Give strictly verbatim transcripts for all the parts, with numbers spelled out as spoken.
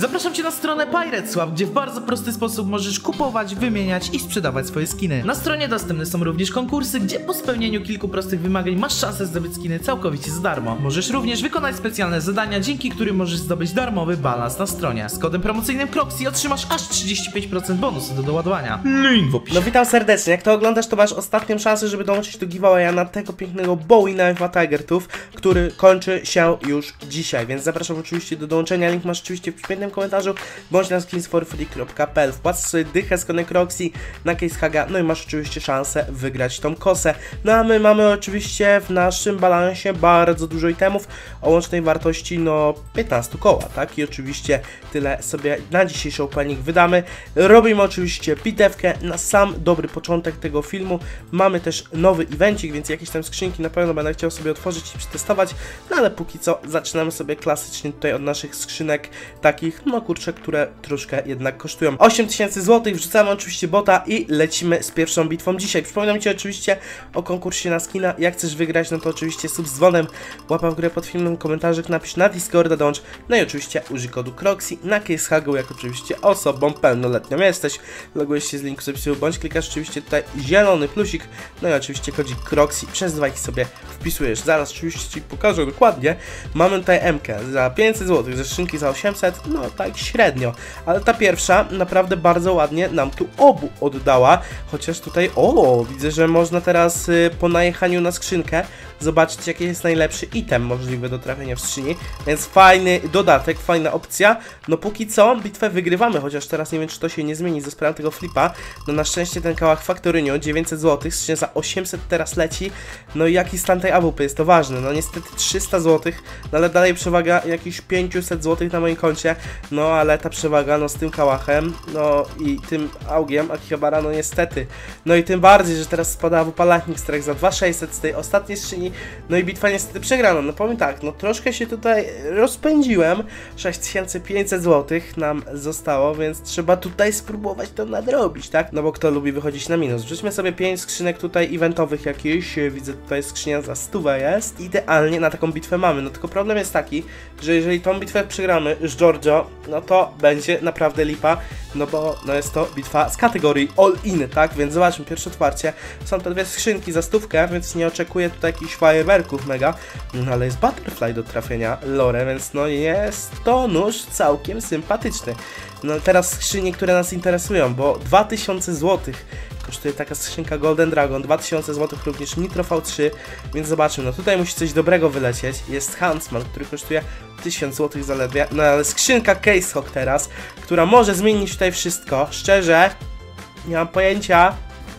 Zapraszam Cię na stronę PiratesSwap, gdzie w bardzo prosty sposób możesz kupować, wymieniać i sprzedawać swoje skiny. Na stronie dostępne są również konkursy, gdzie po spełnieniu kilku prostych wymagań masz szansę zdobyć skiny całkowicie za darmo. Możesz również wykonać specjalne zadania, dzięki którym możesz zdobyć darmowy balans na stronie. Z kodem promocyjnym Croxy otrzymasz aż trzydzieści pięć procent bonusu do doładowania. Link w opisie. No witam serdecznie, jak to oglądasz, to masz ostatnią szansę, żeby dołączyć do giveawaya na tego pięknego Bowie Knife Tiger Tooth, który kończy się już dzisiaj, więc zapraszam oczywiście do dołączenia, link masz oczywiście w przypiętym komentarzu, bądź na skins for free kropka p l. Wpłacz sobie dychę z kodem Croxy na Case Haga, no i masz oczywiście szansę wygrać tą kosę. No a my mamy oczywiście w naszym balansie bardzo dużo itemów o łącznej wartości no piętnaście koła, tak? I oczywiście tyle sobie na dzisiejszy opening wydamy. Robimy oczywiście bitewkę na sam dobry początek tego filmu. Mamy też nowy evencik, więc jakieś tam skrzynki na pewno będę chciał sobie otworzyć i przetestować, no ale póki co zaczynamy sobie klasycznie tutaj od naszych skrzynek takich, no kurczę, które troszkę jednak kosztują. osiem tysięcy złotych, wrzucamy oczywiście bota i lecimy z pierwszą bitwą dzisiaj. Przypominam Ci oczywiście o konkursie na skina. Jak chcesz wygrać, no to oczywiście sub z dzwonem, łapa w górę pod filmem, komentarzek, napisz na Discorda, dołącz, no i oczywiście użyj kodu Croxy na Case Hagu, jak oczywiście osobą pełnoletnią jesteś. Logujesz się z linku z opisu, bądź klikasz oczywiście tutaj zielony plusik, no i oczywiście kodzik Croxy przez dwa sobie wpisujesz. Zaraz oczywiście Ci pokażę dokładnie. Mamy tutaj M-kę za pięćset złotych, ze skrzynki za osiemset, no tak średnio, ale ta pierwsza naprawdę bardzo ładnie nam tu obu oddała, chociaż tutaj, o, widzę, że można teraz y, po najechaniu na skrzynkę zobaczyć, jaki jest najlepszy item możliwy do trafienia w skrzyni, więc fajny dodatek, fajna opcja. No póki co bitwę wygrywamy, chociaż teraz nie wiem, czy to się nie zmieni ze sprawą tego flipa. No na szczęście ten kałach Factorynio, dziewięćset złotych, skrzynia za osiemset teraz leci. No i jaki stan tej A W P jest to ważne, no niestety trzysta złotych, no ale dalej przewaga jakieś pięćset złotych na moim koncie, no ale ta przewaga, no z tym kałachem, no i tym augiem Akihabara, no niestety. No i tym bardziej, że teraz spada A W P Lightning Strike za dwa tysiące sześćset z tej ostatniej skrzyni. No i bitwa niestety przegrana. No powiem tak, no troszkę się tutaj rozpędziłem. sześć tysięcy pięćset złotych nam zostało, więc trzeba tutaj spróbować to nadrobić, tak? No bo kto lubi wychodzić na minus. Wrzućmy sobie pięć skrzynek tutaj eventowych jakichś. Widzę tutaj skrzynia za stówę jest. Idealnie na taką bitwę mamy. No tylko problem jest taki, że jeżeli tą bitwę przegramy z Giorgio, no to będzie naprawdę lipa. No bo no jest to bitwa z kategorii all in, tak? Więc zobaczmy, pierwsze otwarcie. Są te dwie skrzynki za stówkę, więc nie oczekuję tutaj jakichś fajerwerków mega. No ale jest butterfly do trafienia lore, więc no jest to nóż całkiem sympatyczny. No teraz skrzynie, które nas interesują, bo dwa tysiące złotych kosztuje taka skrzynka Golden Dragon, dwa tysiące złotych również Nitro V trzy, więc zobaczmy, no tutaj musi coś dobrego wylecieć. Jest Huntsman, który kosztuje tysiąc złotych zaledwie, no ale skrzynka Case Hawk teraz, która może zmienić tutaj wszystko. Szczerze, nie mam pojęcia.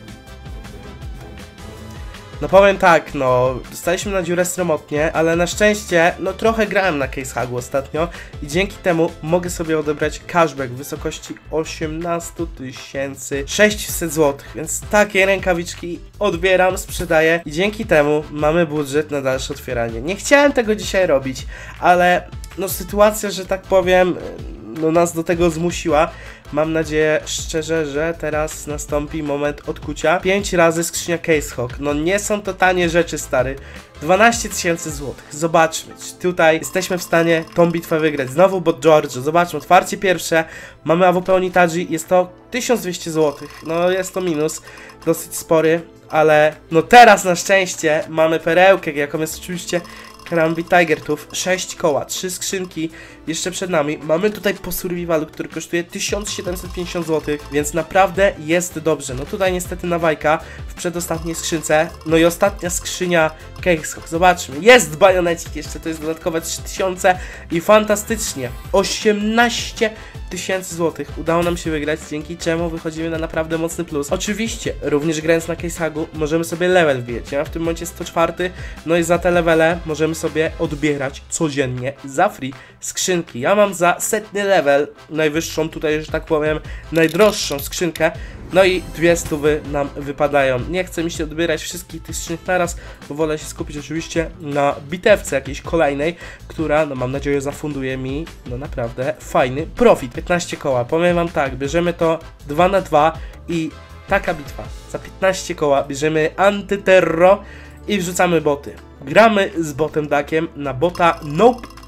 No powiem tak, no dostaliśmy na dziurę sromotnie, ale na szczęście, no trochę grałem na Case Hagu ostatnio i dzięki temu mogę sobie odebrać cashback w wysokości osiemnaście tysięcy sześćset złotych, więc takie rękawiczki odbieram, sprzedaję i dzięki temu mamy budżet na dalsze otwieranie. Nie chciałem tego dzisiaj robić, ale no sytuacja, że tak powiem, no nas do tego zmusiła. Mam nadzieję szczerze, że teraz nastąpi moment odkucia. pięć razy skrzynia Case Hawk. No nie są to tanie rzeczy, stary. dwanaście tysięcy złotych. Zobaczmy, czy tutaj jesteśmy w stanie tą bitwę wygrać. Znowu bot Giorgio. Zobaczmy, otwarcie pierwsze. Mamy A W P Onitaji. Jest to tysiąc dwieście złotych. No jest to minus. Dosyć spory. Ale no teraz na szczęście mamy perełkę, jaką jest oczywiście Karambit Tiger Tooth, sześć koła, trzy skrzynki jeszcze przed nami. Mamy tutaj po survivalu, który kosztuje tysiąc siedemset pięćdziesiąt złotych, więc naprawdę jest dobrze. No tutaj niestety nawajka w przedostatniej skrzynce. No i ostatnia skrzynia Case Hawk. Zobaczmy, jest bajonecik jeszcze, to jest dodatkowe trzy tysiące i fantastycznie. osiemnaście tysięcy złotych udało nam się wygrać, dzięki czemu wychodzimy na naprawdę mocny plus. Oczywiście, również grając na Case Hagu możemy sobie level wbijać. Ja w tym momencie sto cztery, no i za te levele możemy sobie odbierać codziennie za free skrzynki. Ja mam za setny level, najwyższą tutaj, że tak powiem, najdroższą skrzynkę, no i dwie stówy nam wypadają. Nie chcę mi się odbierać wszystkich tych skrzynek naraz, bo wolę się skupić oczywiście na bitewce jakiejś kolejnej, która, no mam nadzieję, zafunduje mi, no naprawdę fajny profit. piętnaście koła, powiem wam tak, bierzemy to dwa na dwa i taka bitwa. Za piętnaście koła bierzemy Antyterro i wrzucamy boty. Gramy z botem Dakiem na bota Nope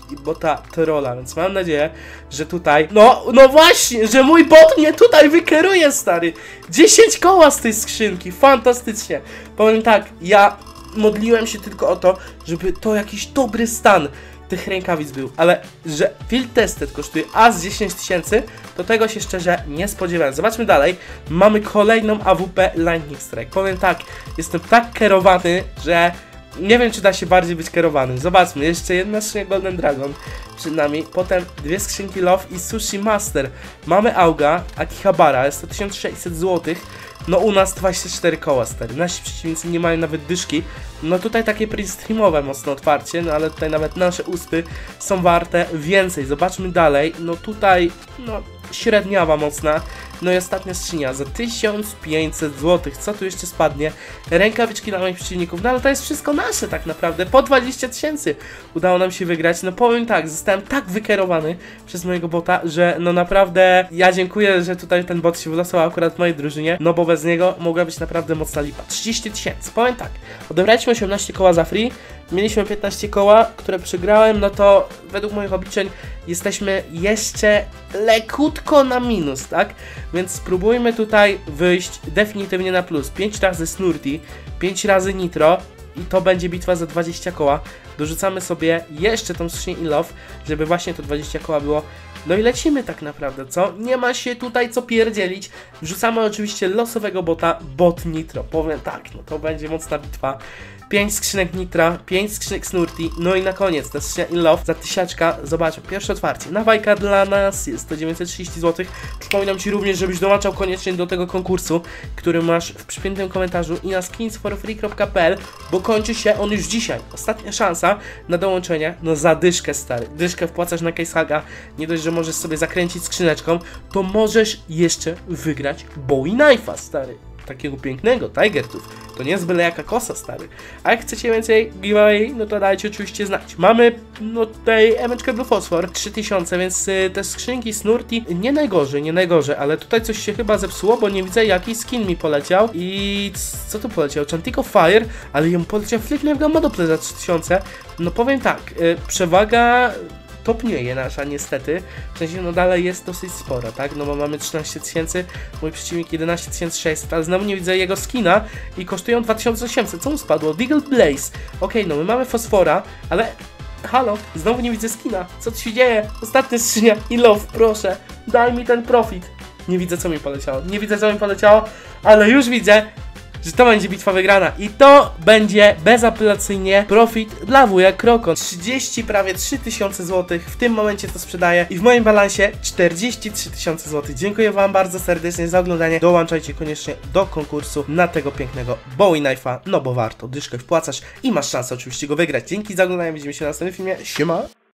i bota trolla, więc mam nadzieję, że tutaj, no, no właśnie, że mój bot mnie tutaj wykeruje, stary. dziesięć koła z tej skrzynki, fantastycznie. Powiem tak, ja modliłem się tylko o to, żeby to jakiś dobry stan tych rękawic był, ale że Field Tested kosztuje aż dziesięć tysięcy, to tego się szczerze nie spodziewałem. Zobaczmy dalej, mamy kolejną A W P Lightning Strike. Powiem tak, jestem tak kierowany, że nie wiem, czy da się bardziej być kierowanym. Zobaczmy, jeszcze jedna skrzynia Golden Dragon przed nami, potem dwie skrzynki Love i Sushi Master. Mamy Auga, Akihabara, jest to tysiąc sześćset złotych. No u nas dwadzieścia cztery koła, stary. Nasi przeciwnicy nie mają nawet dyszki. No tutaj takie pre-streamowe mocno otwarcie, no ale tutaj nawet nasze uspy są warte więcej. Zobaczmy dalej, no tutaj, no średniawa mocna. No i ostatnia skrzynia za tysiąc pięćset złotych. Co tu jeszcze spadnie? Rękawiczki dla moich przeciwników. No ale to jest wszystko nasze tak naprawdę. Po dwadzieścia tysięcy udało nam się wygrać. No powiem tak, zostałem tak wykierowany przez mojego bota, że no naprawdę ja dziękuję, że tutaj ten bot się wylosował akurat w mojej drużynie. No bo bez niego mogła być naprawdę mocna lipa. trzydzieści tysięcy. Powiem tak, odebraliśmy osiemnaście koła za free. Mieliśmy piętnaście koła, które przegrałem, no to według moich obliczeń jesteśmy jeszcze lekutko na minus, tak? Więc spróbujmy tutaj wyjść definitywnie na plus. pięć razy Snurty, pięć razy Nitro i to będzie bitwa za dwadzieścia koła. Dorzucamy sobie jeszcze tą skrzynię i Love, żeby właśnie to dwadzieścia koła było. No i lecimy tak naprawdę, co? Nie ma się tutaj co pierdzielić. Wrzucamy oczywiście losowego bota, bot Nitro. Powiem tak, no to będzie mocna bitwa. pięć skrzynek Nitra, pięć skrzynek Snurty, no i na koniec ta skrzynia in Love za tysiaczka. Zobaczmy, pierwsze otwarcie. Nawajka dla nas jest to dziewięćset trzydzieści złotych. Przypominam Ci również, żebyś dołączał koniecznie do tego konkursu, który masz w przypiętym komentarzu i na skins for free kropka p l, bo kończy się on już dzisiaj. Ostatnia szansa na dołączenie, no za dyszkę, stary. Dyszkę wpłacasz na CaseHaga, nie dość, że możesz sobie zakręcić skrzyneczką, to możesz jeszcze wygrać Bowie Knife'a, stary. Takiego pięknego, Tigertooth. To nie jest byle jaka kosa, stary. A jak chcecie więcej giveaway, no to dajcie oczywiście znać. Mamy, no tutaj emeczkę Blue Phosphor, trzy tysiące, więc y, te skrzynki Snurty nie najgorzej, nie najgorzej, ale tutaj coś się chyba zepsuło, bo nie widzę jaki skin mi poleciał. I co tu poleciał? Chantico Fire, ale jemu poleciał Flip Gamma za trzy tysiące. No powiem tak, y, przewaga topnieje nasza niestety, w sensie no dalej jest dosyć spora, tak, no bo mamy trzynaście tysięcy, mój przeciwnik jedenaście tysięcy sześćset, ale znowu nie widzę jego skina i kosztują dwa tysiące osiemset, co mu spadło? Deagle Blaze, okej, okay, no my mamy fosfora, ale halo, znowu nie widzę skina, co tu się dzieje? Ostatnia skrzynia i Love, proszę, daj mi ten profit. Nie widzę co mi poleciało, nie widzę co mi poleciało, ale już widzę, że to będzie bitwa wygrana i to będzie bezapelacyjnie profit dla wuja Krokon. trzydzieści, prawie trzy tysiące złotych w tym momencie to sprzedaję i w moim balansie czterdzieści trzy tysiące złotych. Dziękuję Wam bardzo serdecznie za oglądanie. Dołączajcie koniecznie do konkursu na tego pięknego Bowie Knife'a, no bo warto. Dyszkę wpłacasz i masz szansę oczywiście go wygrać. Dzięki za oglądanie, widzimy się na następnym filmie. Siema!